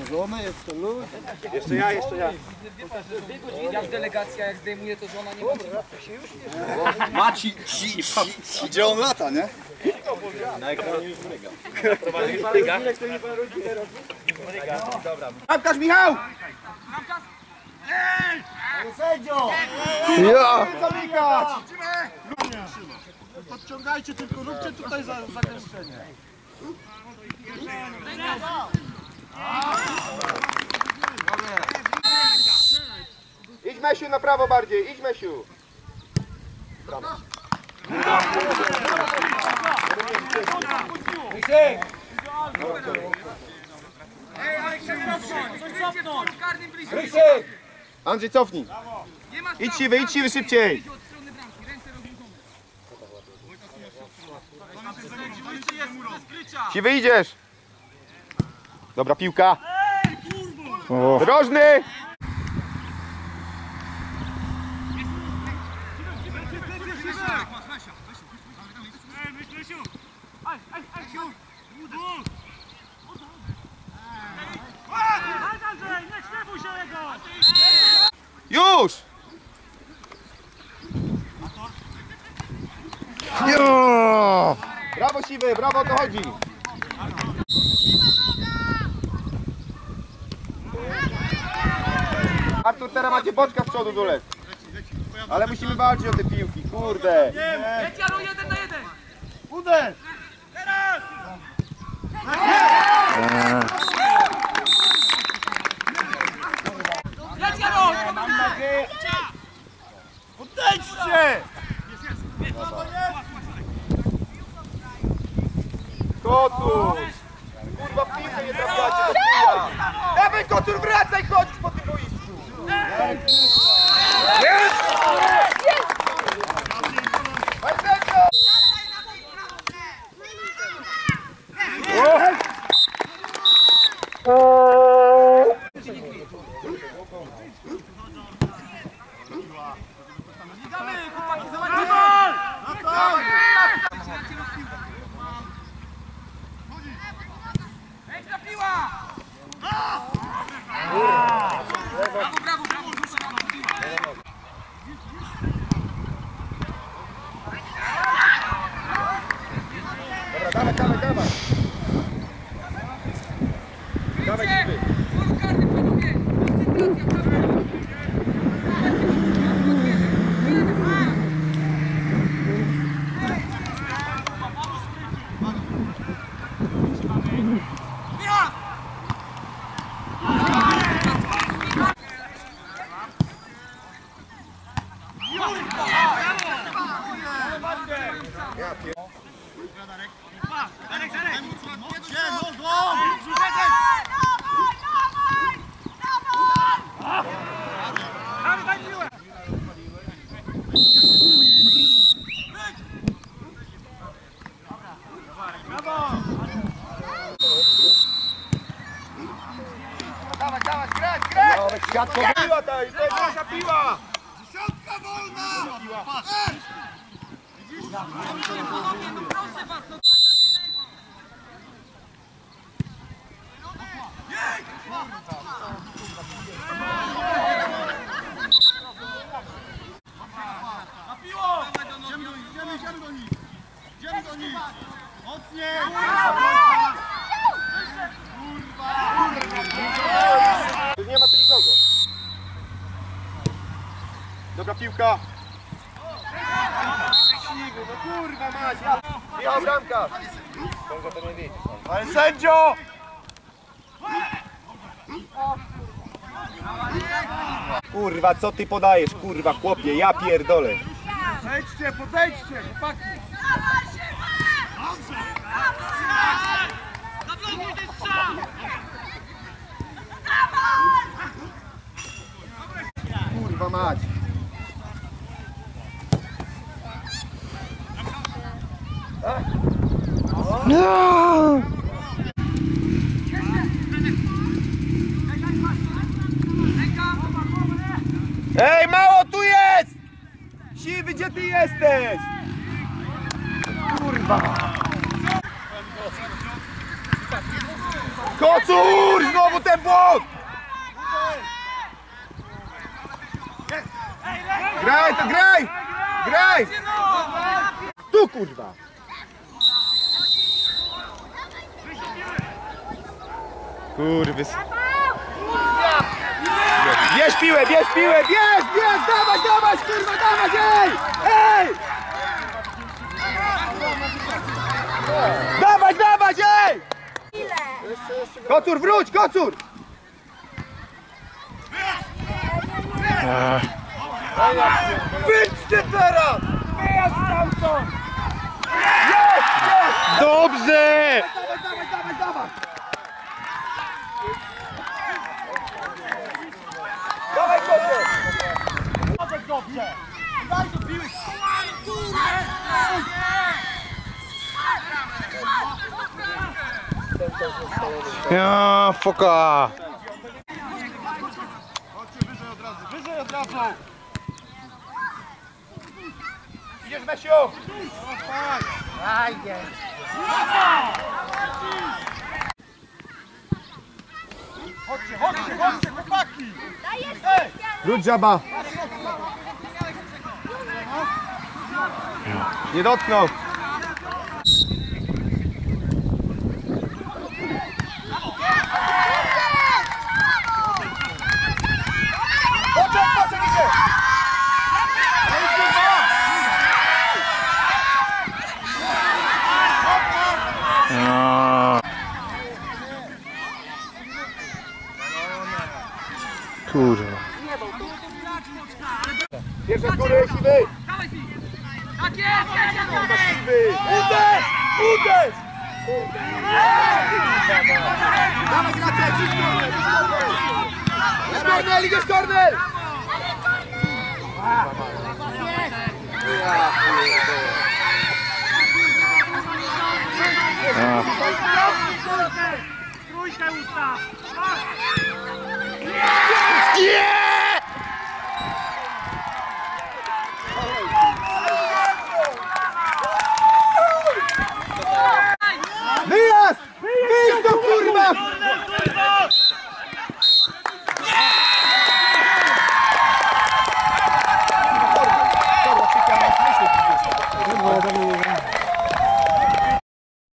Żona jest to lud. Jeszcze ja. Jak delegacja, jak zdejmuje, to żona nie ma co. Maci, gdzie on lata, nie? Na ekranie już mryga. Bramkarz Michał! Sędzio! Ja! Zamykać! Podciągajcie, tylko róbcie tutaj zagęszczenie. Idź Mesiu na prawo bardziej, idź Mesiu. Brawo. Andrzej, cofnij. Idź siwy szybciej. Siwy idziesz. Dobra, piłka. Drożny. Już! Jo! Brawo siwy, brawo, o to chodzi! Artur, teraz macie boczka z przodu dole. Ale musimy walczyć o te piłki, kurde! Jedź Jaro, 1 na 1! Uderz! Jedź Jaro! Mam nadzieję! Podejdźcie! Kocur! Kurwa, w piłkę nie trafiacie, to chuja! Dawaj Kocur, wracaj, chodzisz po tym boisku! Jest! Dawaj, siwy! Dawaj, grać! Światło piła ta, to jest nasza piła! Dziesiątka wolna! Na piło! Idziemy do nich! Idziemy do nich! Mocniej! Nie ma tu nikogo. Dobra piłka. No kurwa mać. Michał bramka. Ale sędzio! Kurwa, co ty podajesz, kurwa chłopie, ja pierdolę. Podejdźcie, chłopaki! Kurwa mać. No! Ej, mało tu jest! Siwy, gdzie ty jesteś? Kurwa! Kocur! Znowu ten błąd! Ej, to graj! Graj! Tu kurwa! Kurwys. Bierz piłę, bierz! Dawać, kurwa, dawać, ej! Dawać, ej! Kocur, wróć, Kocur! Wyjdźcie teraz! Wyjazd stamtąd! Jest! Dobrze! Dawaj! Dawaj, Kocur! Dobrze! Daj do piły! Ja, foka! Chodźcie wyżej od razu! Idziesz, Mesiu! Chodźcie, chłopaki! Wróć, żaba! Nie dotknął! Poczek, idzie! Ja. Kurwa. Pierwsze z góry, siwy! Uderz! Dawaj, Gracek, idź Kornel! Idziesz, Kornel! Ja pierdolę.